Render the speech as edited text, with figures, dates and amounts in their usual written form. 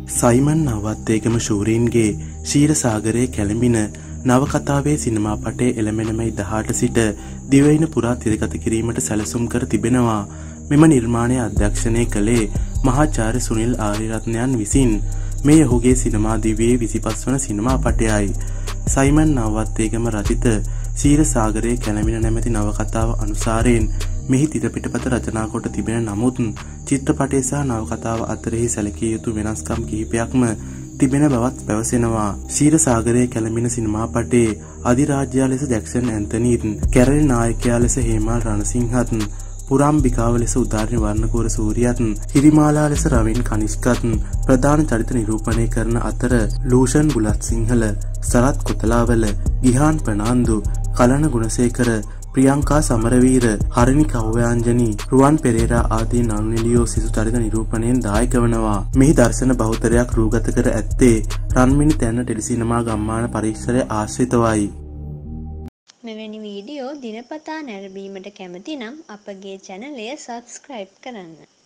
Simon නවත්තේගම ශූරීන්ගේ ශීරසාගරයේ කැළඹින නවකතාවේ සිනමා පටයේ එළඹෙන මැයි 18 සිට දිවයින පුරා තිරගත කිරීමට සැලසුම් කර තිබෙනවා. මෙම නිර්මාණය අධ්‍යක්ෂණය කළේ මහාචාර්ය සුනිල් ආරියරත්නයන් විසින්. මේ ඔහුගේ සිනමා දිවියේ 25 වන සිනමා පටයයි. සයිමන් නවත්තේගම රචිත ශීරසාගරයේ කැළඹින නැමැති නවකතාව අනුසාරයෙන් මෙහි තිරපිටපත රචනා කොට තිබෙන නමුත් චිත්‍රපටය සහ නවකතාව අතරෙහි සැලකිය යුතු වෙනස්කම් කිහිපයක්ම තිබෙන බවත් පැවසෙනවා. ශීරසාගරයේ කැළඹෙන සිනමා පටයේ අධිරාජ්‍යයා ලෙස ජැක්සන් ඇන්තනීත්, කැරලි නායකයා ලෙස හේමල් රණසිංහත්, පුරාම්බිකාව ලෙස උදාරණ වර්ණකෝර සූරියත්, හිරිමාලා ලෙස රවින් කනිෂ්කත් ප්‍රධාන චරිත නිරූපණය කරන අතර ලූෂන් බුලත් සිංහල, සරත් කොතලාවල, ගිහාන් ප්‍රනාන්දු, කලන ගුණසේකර, ප්‍රියංකා සමරවීර, හරිනි කව්‍යාංජනී, රුවන් පෙරේරා ආදී නළුනිළියෝ සිසු චරිත නිරූපණයෙන් දායක වනවා. මෙහි දර්ශන බහුතරයක් රූගත කර ඇත්තේ රන්මිණි තැන්න ටෙලිසිනමා ගම්මාන පරිසරය ආශ්‍රිතවයි. මෙවැනි වීඩියෝ දිනපතා නැරඹීමට කැමති නම් අපගේ චැනලය සබ්ස්ක්‍රයිබ් කරන්න.